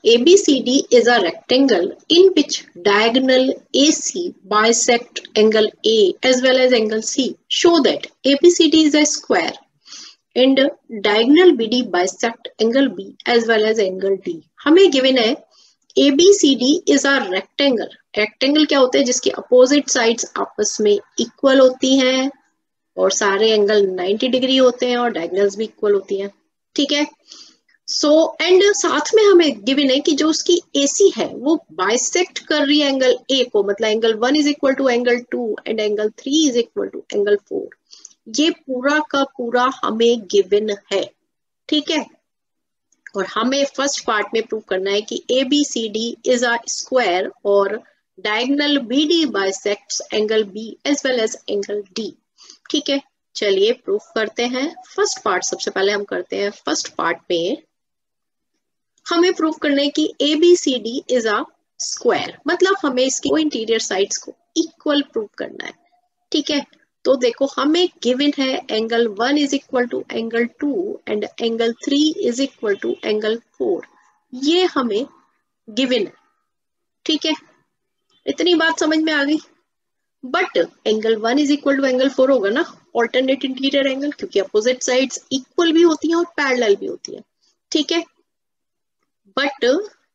ABCD is a rectangle in which diagonal AC bisect angle A as well as angle C. Show that ABCD is a square and diagonal BD bisect angle B as well as angle D. हमें given है ABCD is a rectangle. Rectangle क्या होता है? जिसके opposite sides आपस में equal होती हैं और सारे एंगल 90 डिग्री होते हैं और डायगोनल्स भी इक्वल होती हैं. ठीक है. सो एंड साथ में हमें गिवन है कि जो उसकी AC है वो बाइसेक्ट कर रही है एंगल A को, मतलब angle 1 is equal to angle 2 and angle 3 is equal to angle 4. ये पूरा का पूरा हमें गिवन है. ठीक है. और हमें फर्स्ट पार्ट में प्रूव करना है कि ABCD इज अ स्क्वायर और diagonal BD bisects angle B as well as angle D. ठीक है. चलिए प्रूफ करते हैं. फर्स्ट पार्ट सबसे पहले हम करते हैं. फर्स्ट पार्ट में हमें प्रूफ करना है कि ABCD इज अ स्क्वायर, मतलब हमें इसकी इंटीरियर साइड्स को इक्वल प्रूफ करना है. ठीक है. तो देखो हमें गिवन है angle 1 is equal to angle 2 and angle 3 is equal to angle 4. ये हमें गिवन है. ठीक है. इतनी बात समझ में आ गई. But angle 1 is equal to angle 4 होगा ना, ऑल्टरनेट इंटीरियर एंगल, क्योंकि अपोजिट साइड्स इक्वल भी होती हैं और पैरेलल भी होती हैं. ठीक है. But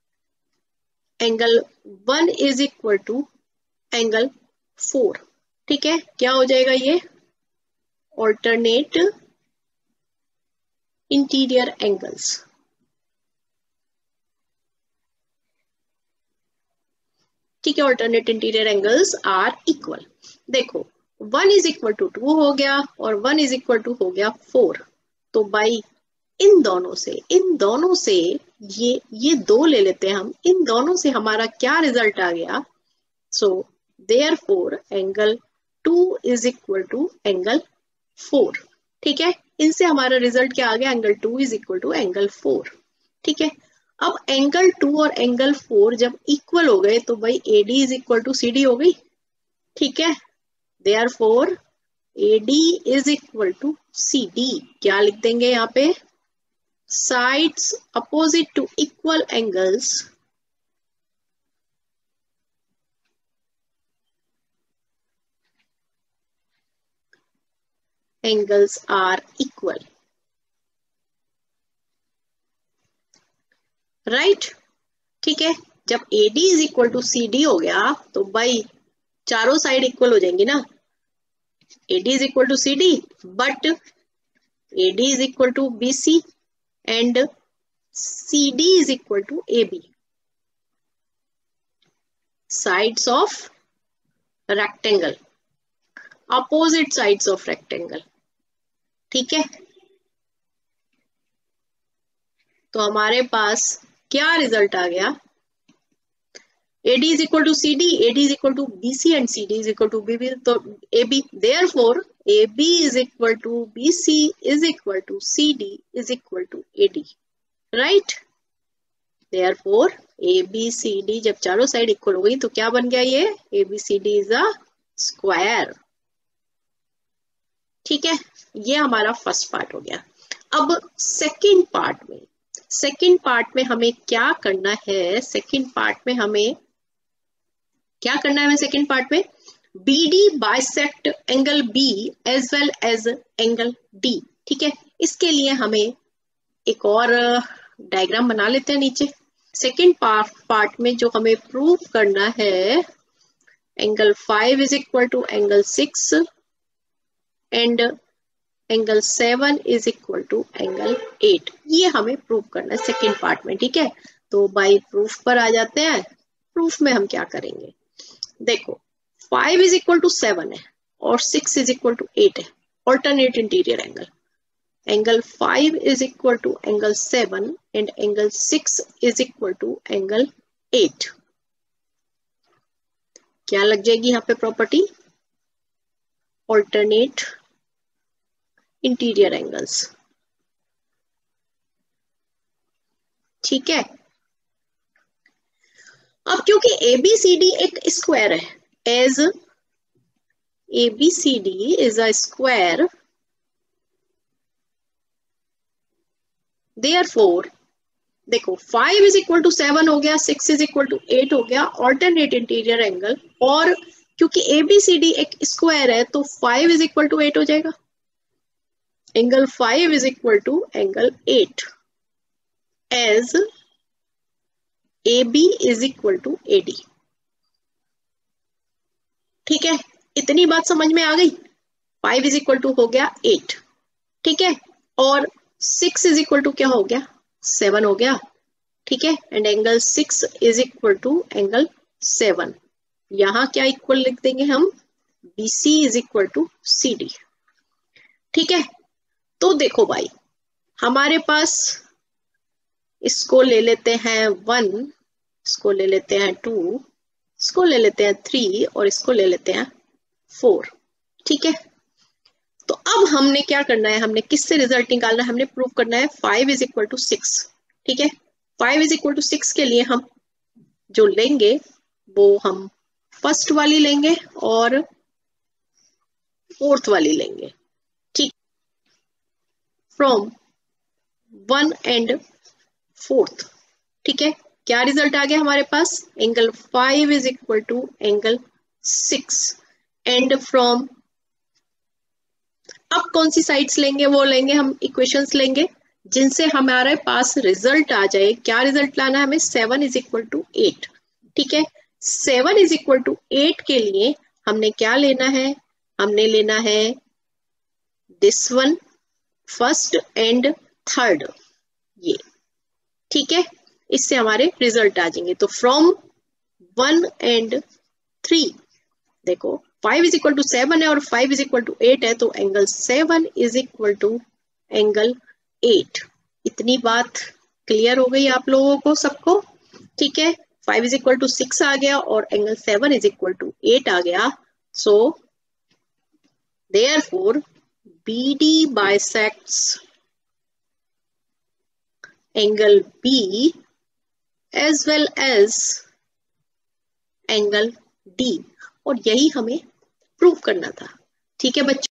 angle 1 is equal to angle 4. ठीक है. क्या हो जाएगा ये? Alternate interior angles. ठीक है. Alternate interior angles are equal. देखो 1 इज इक्वल टू 2 हो गया और 1 इज इक्वल टू हो गया 4. तो बाई इन दोनों से ये दो ले लेते हैं हम. इन दोनों से हमारा क्या रिजल्ट आ गया? So therefore angle 2 is equal to angle 4. ठीक है. इनसे हमारा रिजल्ट क्या आ गया? Angle 2 is equal to angle 4. ठीक है. अब एंगल 2 और एंगल 4 जब इक्वल हो गए तो भाई AD is equal to CD हो गई. ठीक है. Therefore AD is equal to CD. क्या लिख देंगे यहाँ पे? Sides opposite to equal angles are equal. Right? ठीक है. जब AD is equal to CD हो गया तो भाई चारों साइड इक्वल हो जाएंगी ना. AD is equal to CD but AD is equal to BC and CD is equal to AB. Sides of rectangle, opposite sides of rectangle. ठीक है. तो हमारे पास क्या रिजल्ट आ गया? AD is equal to CD, AD is equal to BC and CD is equal to BB. तो AB, therefore AB is equal to BC is equal to CD is equal to AD. Right? Therefore ABCD जब चारों side equal हो गई तो क्या बन गया ये? ABCD is a square. ठीक है. ये हमारा फर्स्ट पार्ट हो गया. अब सेकंड पार्ट में हमें क्या करना है? सेकंड पार्ट में हमें सेकंड पार्ट में BD bisect angle B as well as angle D. ठीक है. इसके लिए हमें एक और डायग्राम बना लेते हैं नीचे. सेकंड पार्ट में जो हमें प्रूव करना है, angle 5 is equal to angle 6 and angle 7 is equal to angle 8. ये हमें प्रूव करना है सेकंड पार्ट में. ठीक है. तो बाई प्रूफ पर आ जाते हैं. प्रूफ में हम क्या करेंगे? देखो 5 इज इक्वल टू 7 है और 6 इज इक्वल टू 8 है. Alternate interior angle. Angle 5 is equal to angle 7 and angle 6 is equal to angle 8. क्या लग जाएगी यहाँ पे प्रॉपर्टी? Alternate interior angles. ठीक है. अब क्योंकि ABCD एक स्क्वायर है, as ABCD is a square, therefore देखो 5 इज इक्वल टू 7 हो गया, 6 इज इक्वल टू 8 हो गया, ऑल्टरनेट इंटीरियर एंगल, और क्योंकि ABCD एक स्क्वायर है तो 5 इज इक्वल टू 8 हो जाएगा। Angle 5 is equal to angle 8 as AB is equal to AD। ठीक है, इतनी बात समझ में आ गई। 5 इज इक्वल टू हो गया 8, ठीक है, और 6 इज इक्वल टू क्या हो गया, 7 हो गया, ठीक है, and angle 6 is equal to angle 7। यहां क्या इक्वल लिख देंगे हम, BC is equal to CD। ठीक है, तो देखो भाई हमारे पास इसको ले लेते हैं 1, इसको ले लेते हैं 2, इसको ले लेते हैं 3 और इसको ले लेते हैं 4। ठीक है, तो अब हमने क्या करना है, हमने किससे रिजल्ट निकालना है, हमने प्रूव करना है 5 इज इक्वल टू 6। ठीक है, 5 इज इक्वल टू 6 के लिए हम जो लेंगे वो हम फर्स्ट वाली लेंगे और फोर्थ वाली लेंगे। ठीक, फ्रॉम 1 एंड 4th। ठीक है, क्या रिजल्ट आ गया हमारे पास, angle 5 is equal to angle 6 and from, अब कौन सी साइड्स लेंगे, वो लेंगे हम इक्वेशंस लेंगे जिनसे हमारे पास रिजल्ट आ जाए। क्या रिजल्ट लाना है हमें, 7 इज इक्वल टू 8। ठीक है, 7 इज इक्वल टू 8 के लिए हमने क्या लेना है, हमने लेना है this one, first and third, ये। ठीक है, इससे हमारे रिजल्ट आ जाएंगे। तो फ्रॉम 1 एंड 3, देखो 5 इज इक्वल टू 7 है और 5 इज इक्वल टू 8 है, तो angle 7 is equal to angle 8। इतनी बात क्लियर हो गई आप लोगों को सबको। ठीक है, 5 इज इक्वल टू 6 आ गया और एंगल 7 इज इक्वल टू 8 आ गया। So therefore BD bisects angle B as well as angle D, और यही हमें प्रूव करना था। ठीक है बच्चों।